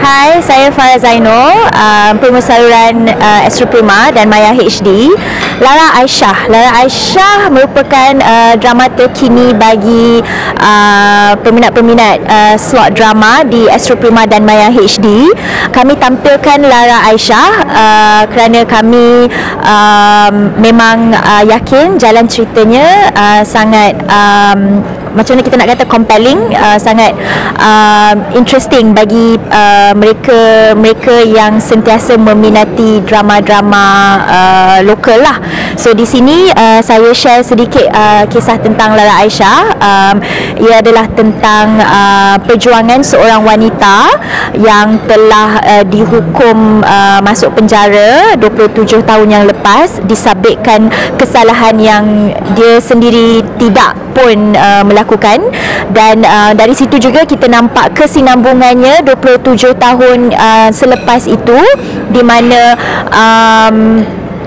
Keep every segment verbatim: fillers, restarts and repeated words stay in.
Hai, saya Farah Zainul, uh, pengurusi saluran uh, Astro Prima dan Maya H D. Lara Aisyah. Lara Aisyah merupakan uh, drama terkini bagi uh, peminat-peminat uh, slot drama di Astro Prima dan Maya H D. Kami tampilkan Lara Aisyah uh, kerana kami uh, memang uh, yakin jalan ceritanya uh, sangat um, macam mana kita nak kata compelling, uh, sangat uh, interesting bagi uh, mereka mereka yang sentiasa meminati drama-drama uh, lokal lah. So di sini uh, saya share sedikit uh, kisah tentang Lara Aisyah. Um, ia adalah tentang uh, perjuangan seorang wanita yang telah uh, dihukum uh, masuk penjara dua puluh tujuh tahun yang lepas disabitkan kesalahan yang dia sendiri tidak pun uh, melakukan, dan uh, dari situ juga kita nampak kesinambungannya dua puluh tujuh tahun uh, selepas itu, di mana um,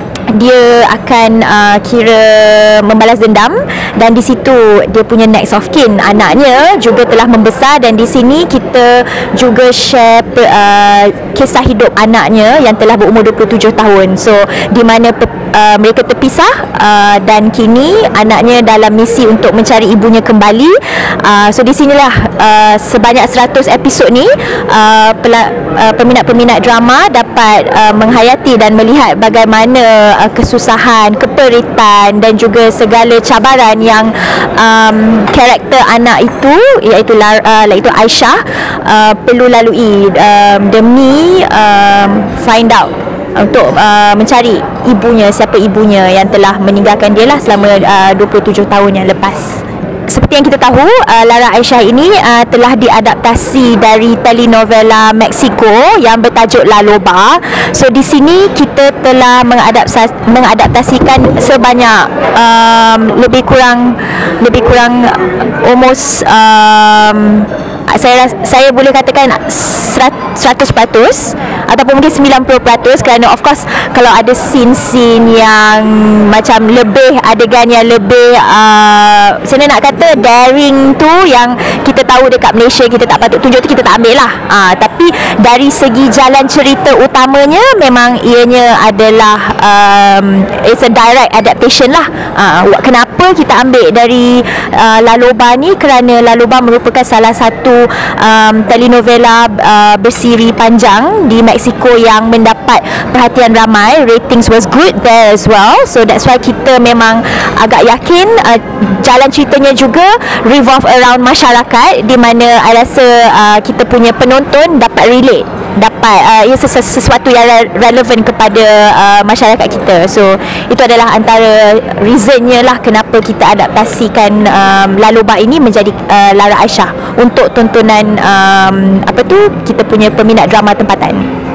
dia akan uh, kira membalas dendam, dan di situ dia punya next of kin, anaknya juga telah membesar, dan di sini kita juga share uh, kisah hidup anaknya yang telah berumur dua puluh tujuh tahun. So di mana uh, mereka terpisah uh, dan kini anaknya dalam misi untuk mencari ibunya kembali. Uh, so di sinilah uh, sebanyak seratus episod ni uh, uh, peminat-peminat drama dapat uh, menghayati dan melihat bagaimana uh, kesusahan, keperitan dan juga segala cabaran yang um, karakter anak itu, iaitu uh, iaitu Aisyah uh, perlu lalui um, demi um, find out untuk uh, mencari ibunya, siapa ibunya yang telah meninggalkan dia lah selama uh, dua puluh tujuh tahun yang lepas. Seperti yang kita tahu, uh, Lara Aisyah ini uh, telah diadaptasi dari telenovela Mexico yang bertajuk La Loba. So di sini kita telah mengadaptasi, mengadaptasikan sebanyak um, lebih kurang lebih kurang almost um, saya saya boleh katakan seratus peratus ataupun mungkin sembilan puluh peratus, kerana of course kalau ada scene-scene yang macam lebih adegan yang lebih uh, macam mana nak kata daring tu, yang kita tahu dekat Malaysia kita tak patut tunjuk tu, kita tak ambil lah. uh, tapi dari segi jalan cerita utamanya memang ianya adalah um, it's a direct adaptation lah. uh, kenapa kita ambil dari uh, La Loba ni? Kerana La Loba merupakan salah satu um, telenovela uh, bersiri panjang di Mexico yang mendapat perhatian ramai. Ratings was good there as well. So that's why kita memang agak yakin uh, jalan ceritanya juga revolve around masyarakat, di mana I rasa uh, kita punya penonton dapat relate, dapat uh, ia sesu- sesuatu yang re- relevan kepada uh, masyarakat kita. So itu adalah antara reasonnya lah kenapa kita adaptasikan um, La Loba ini menjadi uh, Lara Aisyah untuk tontonan um, apa tu kita punya peminat drama tempatan.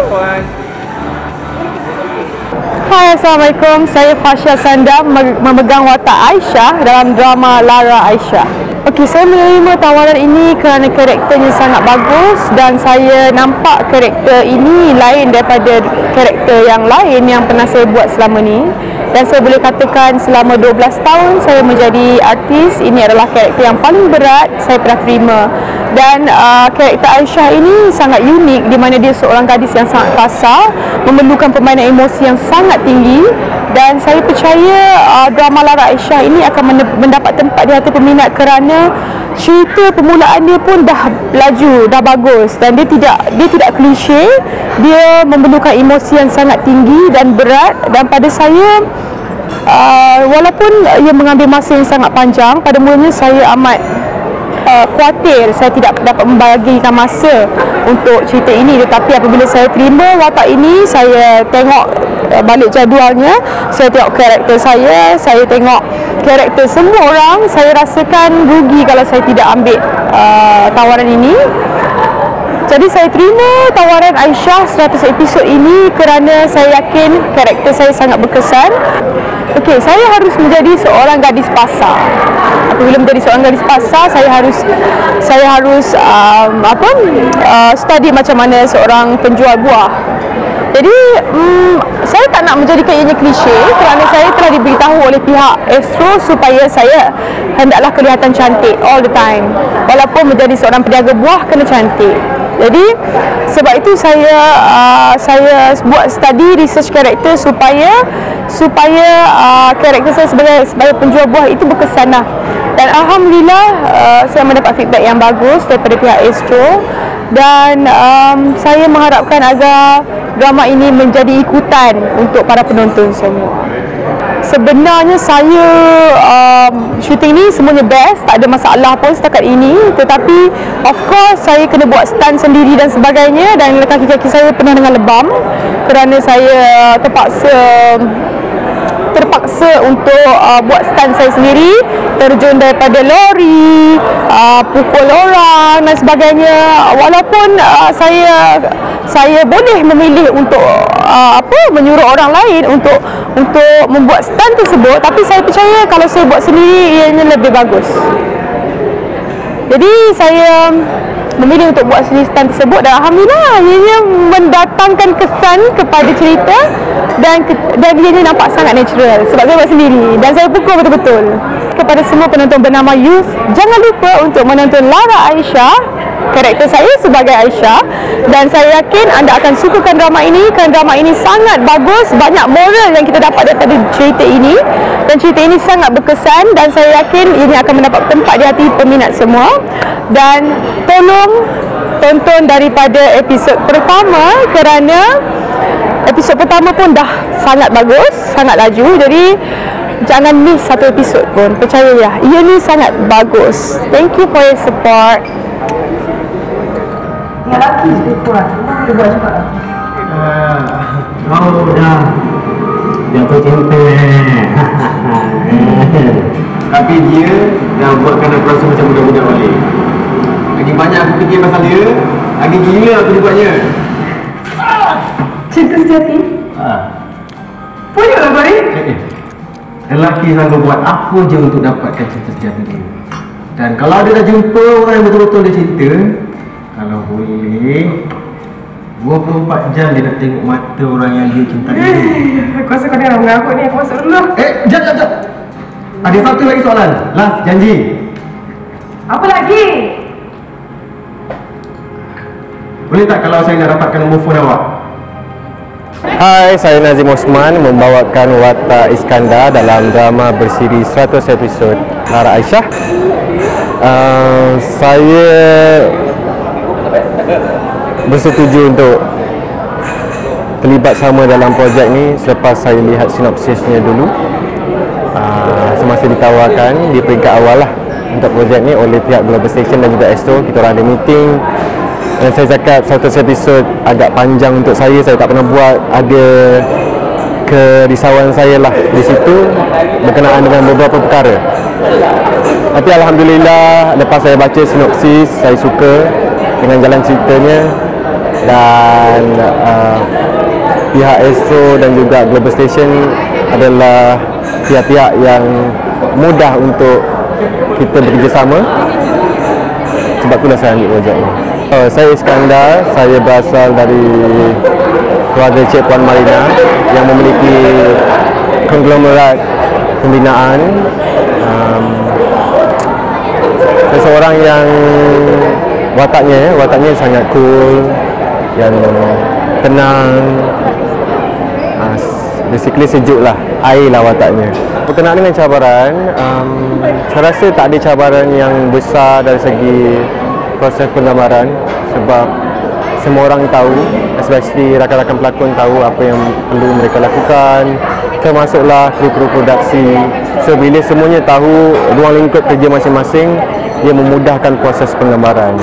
Hai, Assalamualaikum. Saya Fasha Sanda memegang watak Aisyah dalam drama Lara Aisyah. Okey, saya menerima tawaran ini kerana karakternya sangat bagus dan saya nampak karakter ini lain daripada karakter yang lain yang pernah saya buat selama ni. Dan saya boleh katakan selama dua belas tahun saya menjadi artis, ini adalah karakter yang paling berat saya pernah terima. Dan uh, karakter Aisyah ini sangat unik, di mana dia seorang gadis yang sangat kasar, memerlukan permainan emosi yang sangat tinggi, dan saya percaya uh, drama Lara Aisyah ini akan mendapat tempat di hati peminat kerana cerita permulaan dia pun dah laju, dah bagus, dan dia tidak dia tidak klise. Dia memerlukan emosi yang sangat tinggi dan berat, dan pada saya uh, walaupun ia mengambil masa yang sangat panjang, pada mulanya saya amat Uh, khawatir saya tidak dapat membagikan masa untuk cerita ini, tetapi apabila saya terima watak ini, saya tengok uh, balik jadualnya, saya tengok karakter saya, saya tengok karakter semua orang, saya rasakan rugi kalau saya tidak ambil uh, tawaran ini. Jadi saya terima tawaran Aisyah seratus episod ini kerana saya yakin karakter saya sangat berkesan. Okey, saya harus menjadi seorang gadis pasar. Apabila menjadi seorang gadis pasar, saya harus saya harus um, apa uh, study macam mana seorang penjual buah. Jadi um, saya tak nak menjadikan ianya klise kerana saya telah diberitahu oleh pihak Astro supaya saya hendaklah kelihatan cantik all the time. Walaupun menjadi seorang peniaga buah kena cantik. Jadi sebab itu saya uh, saya buat study research karakter supaya supaya uh, karakter saya sebagai sebagai penjual buah itu berkesan lah. Dan alhamdulillah uh, saya mendapat feedback yang bagus daripada pihak Astro, dan um, saya mengharapkan agar drama ini menjadi ikutan untuk para penonton semua. Sebenarnya saya um, syuting ni semuanya best, tak ada masalah pun setakat ini. Tetapi of course saya kena buat stunt sendiri dan sebagainya, dan kaki-kaki saya pernah dengan lebam kerana saya terpaksa terpaksa untuk uh, buat stunt saya sendiri, terjun daripada lori, uh, pukul orang dan sebagainya. Walaupun uh, saya saya boleh memilih untuk uh, apa menyuruh orang lain untuk untuk membuat stunt tersebut, tapi saya percaya kalau saya buat sendiri ianya lebih bagus. Jadi saya memilih untuk buat sendiri stunt tersebut, dan alhamdulillah ianya mendatangkan kesan kepada cerita, dan dan ianya nampak sangat natural sebab saya buat sendiri dan saya pukul betul-betul. Kepada semua penonton bernama Youth, jangan lupa untuk menonton Lara Aisyah, karakter saya sebagai Aisyah, dan saya yakin anda akan sukakan drama ini kerana drama ini sangat bagus, banyak moral yang kita dapat daripada cerita ini, dan cerita ini sangat berkesan, dan saya yakin ini akan mendapat tempat di hati peminat semua. Dan tolong tonton daripada episod pertama kerana episod pertama pun dah sangat bagus, sangat laju, jadi jangan miss satu episod pun, percaya ya, ia ni sangat bagus. Thank you for your support. Yang lelaki lebih kuat, memang dia buat cepat. Oh dah jatuh cinta. Tapi dia dah buatkan aku rasa macam budak-budak balik. Lagi banyak aku fikir pasal dia, lagi gila aku dibuatnya. Cinta sejati? Haa. Punya lah Bari? Eh, lelaki selalu buat apa je untuk dapatkan cinta sejati dia. Dan kalau dia dah jumpa orang yang betul-betul dia cinta, kalau boleh dua puluh empat jam dia nak tengok mata orang yang dia cintai. Eh, aku rasa kau dah mengaku ni, aku masuk dulu. Eh, jap, jap, jap. Ada satu lagi soalan. Last, janji. Apa lagi? Boleh tak kalau saya nak dapatkan nombor phone awak? Hai, saya Nazim Osman membawakan watak Iskandar dalam drama bersiri seratus episod Lara Aisyah. Uh, saya bersetuju untuk terlibat sama dalam projek ni selepas saya lihat sinopsisnya dulu. Uh, semasa ditawarkan di peringkat awal lah untuk projek ni oleh pihak Global Station dan juga Astro, kita orang ada meeting. Dan saya cakap seratus episod agak panjang untuk saya, saya tak pernah buat. Ada kerisauan saya lah di situ berkenaan dengan beberapa perkara. Tapi alhamdulillah lepas saya baca sinopsis, saya suka dengan jalan ceritanya, dan uh, pihak Astro dan juga Global Station adalah pihak-pihak yang mudah untuk kita bekerjasama. Sebab itulah saya ambil projek ini. Oh, saya Iskandar, saya berasal dari keluarga Cik Puan Marina yang memiliki konglomerat pembinaan. Um, saya seorang yang wataknya, wataknya sangat cool, yang tenang, uh, basically sejuk lah, air lah wataknya. Berkenaan dengan cabaran, um, saya rasa tak ada cabaran yang besar dari segi proses penggambaran, sebab semua orang tahu, especially rakan-rakan pelakon tahu apa yang perlu mereka lakukan, termasuklah kru-kru produksi. So bila semuanya tahu ruang lingkup kerja masing-masing, dia memudahkan proses penggambaran.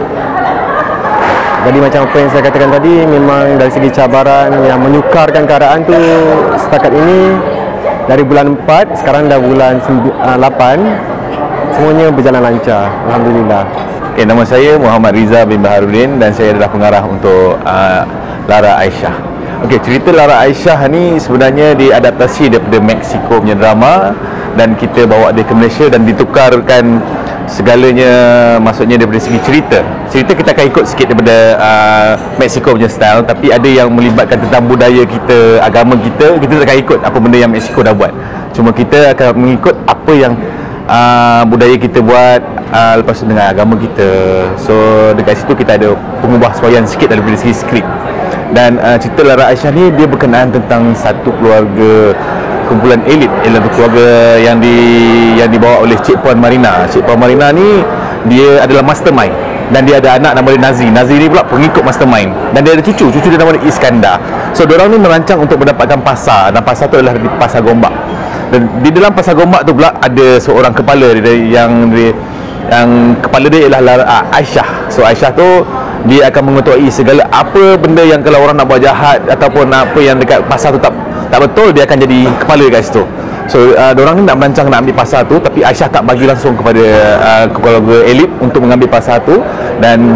Jadi macam apa yang saya katakan tadi, memang dari segi cabaran yang menyukarkan keadaan tu setakat ini, dari bulan empat sekarang dah bulan lapan, semuanya berjalan lancar, alhamdulillah. Okay, nama saya Muhammad Riza bin Baharudin dan saya adalah pengarah untuk uh, Lara Aisyah. Okey, cerita Lara Aisyah ni sebenarnya diadaptasi daripada Mexico punya drama, dan kita bawa dia ke Malaysia dan ditukarkan segalanya, maksudnya daripada segi cerita. Cerita kita akan ikut sikit daripada uh, Mexico punya style, tapi ada yang melibatkan tentang budaya kita, agama kita. Kita tak akan ikut apa benda yang Mexico dah buat. Cuma kita akan mengikut apa yang uh, budaya kita buat, uh, lepas tu dengan agama kita. So dekat situ kita ada pengubahsuaian sikit daripada segi skrip. Dan uh, cerita Lara Aisyah ni dia berkenaan tentang satu keluarga kumpulan elit, ialah keluarga yang di yang dibawa oleh Cik Puan Marina. Cik Puan Marina ni dia adalah mastermind dan dia ada anak nama dia Nazri. Nazri ni pula pengikut mastermind dan dia ada cucu, cucu dia nama dia Iskandar. So diorang ni merancang untuk mendapatkan pasar, dan pasar tu adalah di Pasar Gombak. Dan di dalam Pasar Gombak tu pula ada seorang kepala dia yang dia, yang kepala dia ialah Lara Aisyah. So Aisyah tu dia akan mengetuai segala apa benda yang kalau orang nak buat jahat ataupun apa yang dekat pasar tu tak tak betul, dia akan jadi kepala dekat situ. So uh, diorang ni nak merancang nak ambil pasar tu, tapi Aisyah tak bagi langsung kepada uh, keluarga elit untuk mengambil pasar tu. Dan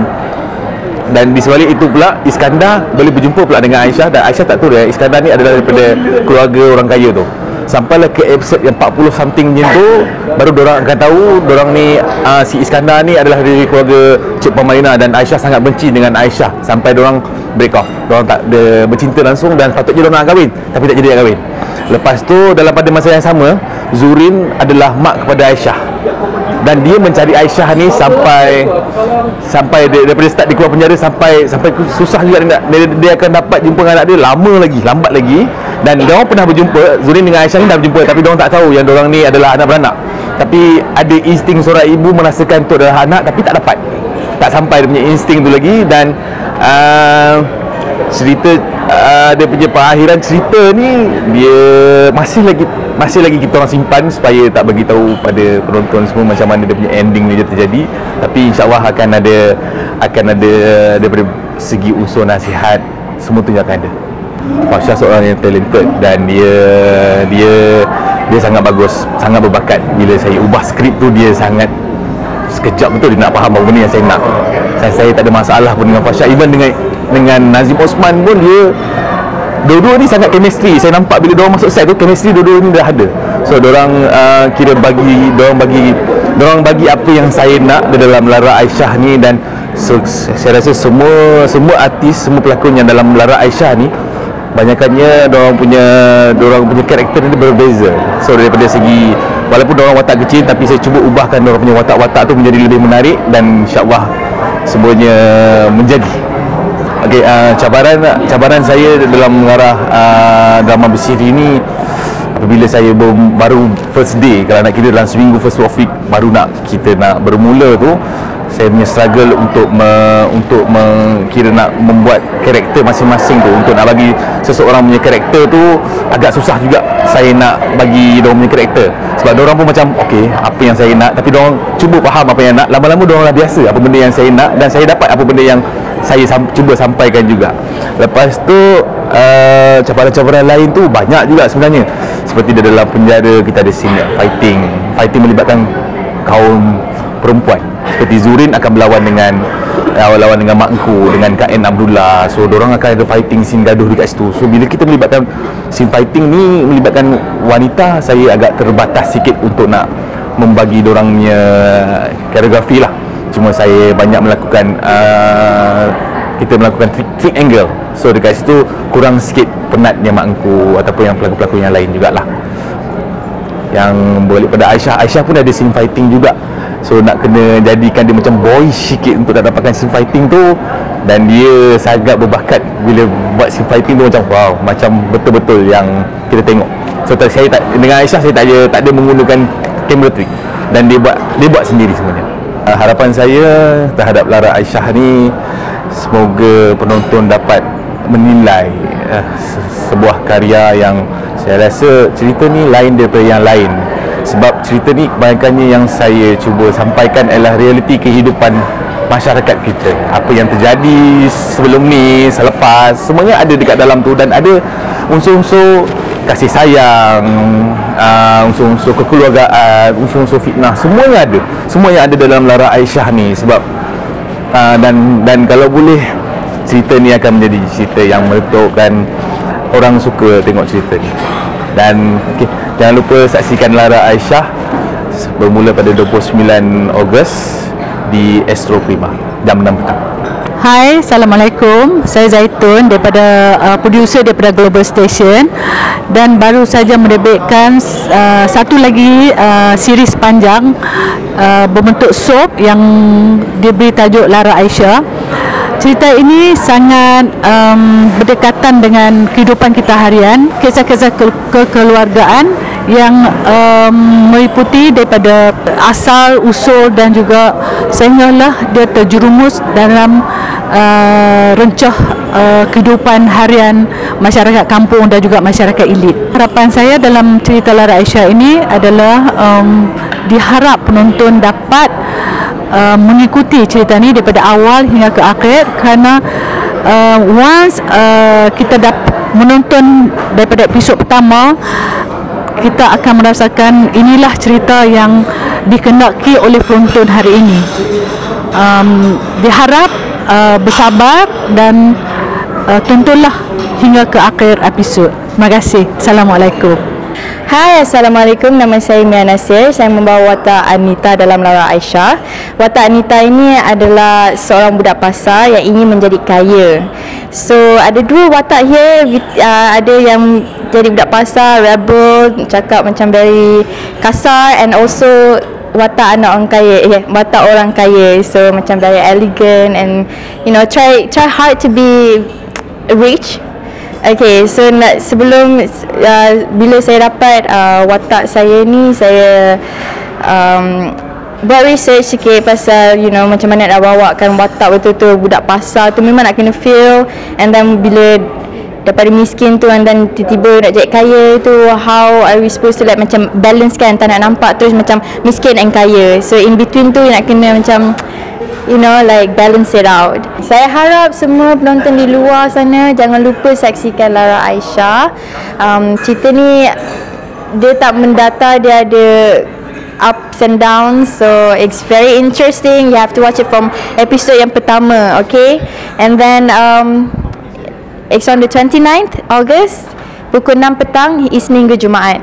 dan di sebalik itu pula Iskandar boleh berjumpa pula dengan Aisyah, dan Aisyah tak tahu dia Iskandar ni adalah daripada keluarga orang kaya tu. Sampailah ke episod yang empat puluh something macam tu, baru diorang akan tahu diorang ni uh, si Iskandar ni adalah dari keluarga Cik Puan Marina, dan Aisyah sangat benci dengan Aisyah sampai diorang break off. Diorang tak ada bercinta langsung, dan patutnya diorang nak kahwin tapi tak jadi nak kahwin. Lepas tu dalam pada masa yang sama, Zurin adalah mak kepada Aisyah, dan dia mencari Aisyah ni sampai sampai dia, daripada start dia keluar penjara sampai sampai susah juga dia, dia, dia akan dapat jumpa dengan anak dia lama lagi, lambat lagi. Dan dia orang pernah berjumpa, Zurin dengan Aisyah ni dah berjumpa, tapi dia orang tak tahu yang dia orang ni adalah anak beranak. Tapi ada insting seorang ibu merasakan tu adalah anak, tapi tak dapat, tak sampai dia punya insting tu lagi. Dan uh, cerita uh, dia punya perakhiran cerita ni dia masih lagi masih lagi kita orang simpan supaya tak bagi tahu pada penonton semua macam mana dia punya ending ni dia terjadi. Tapi insya-Allah akan ada akan ada daripada segi unsur nasihat, semua tu akan ada. Fasha seorang yang talented, dan dia dia dia sangat bagus, sangat berbakat. Bila saya ubah skrip tu, dia sangat sekejap betul dia nak faham apa benda yang saya nak. Saya, saya tak ada masalah pun dengan Fasha. Even dengan dengan Nazim Osman pun, dia dua-dua ni sangat chemistry. Saya nampak bila diorang masuk set tu, chemistry dua-dua ni dah ada. So diorang uh, kira bagi diorang bagi diorang bagi apa yang saya nak di dalam Lara Aisyah ni. Dan so, saya rasa semua semua artis, semua pelakon yang dalam Lara Aisyah ni, banyakannya diorang punya diorang punya karakter ni berbeza. So daripada segi, walaupun diorang watak kecil, tapi saya cuba ubahkan diorang punya watak-watak tu menjadi lebih menarik, dan insya-Allah semuanya menjadi. Okey, uh, cabaran cabaran saya dalam mengarah uh, drama bersiri ni, apabila saya ber, baru first day, kalau nak kira dalam seminggu first of week baru nak kita nak bermula tu, saya punya struggle untuk me, untuk me, kira nak membuat karakter masing-masing tu, untuk nak bagi seseorang punya karakter tu agak susah juga saya nak bagi diorang punya karakter. Sebab diorang pun macam okey, apa yang saya nak, tapi diorang cuba faham apa yang nak. Lama-lama diorang dah biasa apa benda yang saya nak, dan saya dapat apa benda yang saya sam- cuba sampaikan juga. Lepas tu uh, cabaran-cabaran lain tu banyak juga sebenarnya. Seperti di dalam penjara kita ada scene fighting Fighting melibatkan kaum perempuan. Seperti Zurin akan berlawan dengan uh, lawan dengan Mak Engku, dengan Kak N Abdullah. So diorang akan ada fighting scene gaduh dekat situ. So bila kita melibatkan scene fighting ni, melibatkan wanita, saya agak terbatas sikit untuk nak membagi diorang punya koreografi lah. Cuma saya banyak melakukan uh, kita melakukan trick, trick angle. So dekat situ kurang sikit penatnya Mak Engku ataupun yang pelakon-pelakon yang lain jugalah. Yang boleh pada Aisyah, Aisyah pun ada scene fighting juga. So nak kena jadikan dia macam boyish sikit untuk nak dapatkan scene fighting tu. Dan dia sangat berbakat bila buat scene fighting tu, macam wow, macam betul-betul yang kita tengok. So saya tak, dengan Aisyah saya tak ada tak ada menggunakan camera trick, dan dia buat dia buat sendiri semuanya. Uh, harapan saya terhadap Lara Aisyah ni, semoga penonton dapat menilai uh, se- sebuah karya yang saya rasa cerita ni lain daripada yang lain. Sebab cerita ni kebanyakannya yang saya cuba sampaikan adalah realiti kehidupan masyarakat kita. Apa yang terjadi sebelum ni, selepas, semuanya ada dekat dalam tu. Dan ada unsur-unsur kasih sayang, uh, unsur-unsur kekeluargaan, unsur-unsur fitnah, semuanya ada. Semua yang ada dalam Lara Aisyah ni. Sebab uh, dan dan kalau boleh, cerita ni akan menjadi cerita yang meletupkan orang suka tengok cerita ni. Dan okay, jangan lupa saksikan Lara Aisyah bermula pada dua puluh sembilan Ogos di Astro Prima jam enam petang. Hai, Assalamualaikum. Saya Zaitun daripada uh, producer daripada Global Station dan baru saja menerbitkan uh, satu lagi uh, series panjang uh, berbentuk soap yang diberi tajuk Lara Aisyah. Cerita ini sangat um, berdekatan dengan kehidupan kita harian, kisah-kisah ke- kekeluargaan yang um, meliputi daripada asal, usul dan juga sehinggalah dia terjerumus dalam uh, rencah uh, kehidupan harian masyarakat kampung dan juga masyarakat elit. Harapan saya dalam cerita Lara Aisyah ini adalah um, diharap penonton dapat Uh, mengikuti cerita ni daripada awal hingga ke akhir, kerana uh, once uh, kita dapat menonton daripada episod pertama, kita akan merasakan inilah cerita yang dikehendaki oleh penonton hari ini. Um, diharap uh, bersabar dan uh, tontonlah hingga ke akhir episod. Terima kasih. Assalamualaikum. Hai, Assalamualaikum. Nama saya Mia Nasir. Saya membawa watak Anita dalam Lara Aisyah. Watak Anita ini adalah seorang budak pasar yang ingin menjadi kaya. So, ada dua watak here. Uh, ada yang jadi budak pasar, rebel, cakap macam very kasar, and also watak anak orang kaya, eh, watak orang kaya. So, macam very elegant and, you know, try try hard to be rich. Okay, so nak, sebelum uh, bila saya dapat uh, watak saya ni, saya um, buat research sikit pasal, you know, macam mana nak bawakan watak betul-betul budak pasar tu, memang nak kena feel. And then bila daripada miskin tu and then tiba-tiba nak jadi kaya tu, how are we supposed to like macam balance kan, tak nak nampak terus macam miskin and kaya. So in between tu nak kena macam, you know, like balance it out. Saya harap semua penonton di luar sana jangan lupa saksikan Lara Aisyah. Um, cerita ni dia tak mendata, dia ada ups and downs, so it's very interesting. You have to watch it from episode yang pertama, okay? And then um, it's on the twenty-ninth August pukul enam petang, Isnin ke Jumaat.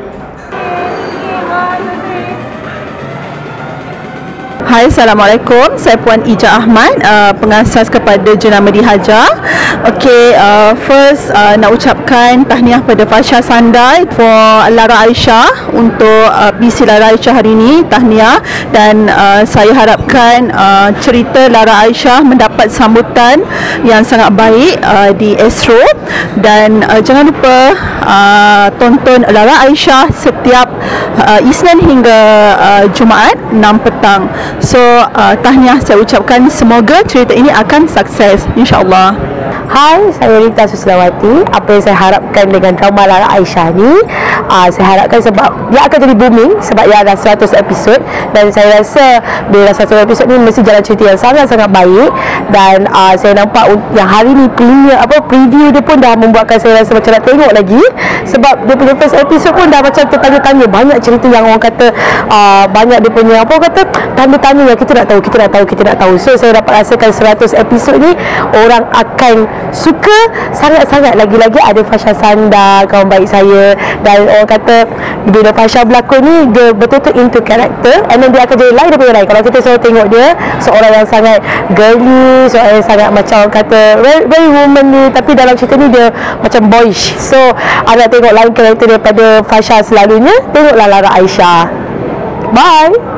Hai, Assalamualaikum. Saya Puan Ija Ahmad, uh, pengasas kepada Jenama Dihajar. Okey, uh, first uh, nak ucapkan tahniah pada Fasha Sandai for Lara Aisyah, untuk uh, P C Lara Aisyah hari ini. Tahniah, dan uh, saya harapkan uh, cerita Lara Aisyah mendapat sambutan yang sangat baik uh, di Astro, dan uh, jangan lupa uh, tonton Lara Aisyah setiap uh, Isnin hingga uh, Jumaat enam petang. So, uh, tahniah saya ucapkan, semoga cerita ini akan sukses, insyaAllah. Hai, saya Rita Susilawati. Apa yang saya harapkan dengan drama Lara Aisyah ni, uh, saya harapkan sebab dia akan jadi booming sebab dia ada seratus episod, dan saya rasa bila seratus episod ni mesti jalan cerita yang sangat-sangat baik. Dan uh, saya nampak yang hari ni pre- apa, preview dia pun dah membuatkan saya rasa macam nak tengok lagi, sebab dia punya first episode pun dah macam tertanya-tanya, banyak cerita yang orang kata uh, banyak dia punya apa orang kata tanda-tanda yang kita nak tahu, kita nak tahu, kita nak tahu. So saya dapat rasakan seratus episod ni orang akan suka sangat-sangat. Lagi-lagi ada Fasha Sanda, kawan baik saya, dan orang kata bila Fasha berlakon ni dia betul-betul into character, and then dia akan jadi lain daripada lain. Kalau kita selalu tengok dia seorang yang sangat girly, seorang yang sangat macam orang kata very, very womanly, tapi dalam cerita ni dia macam boyish. So anda tengok lain karakter daripada Fasha selalunya, tengoklah Lara Aisyah. Bye.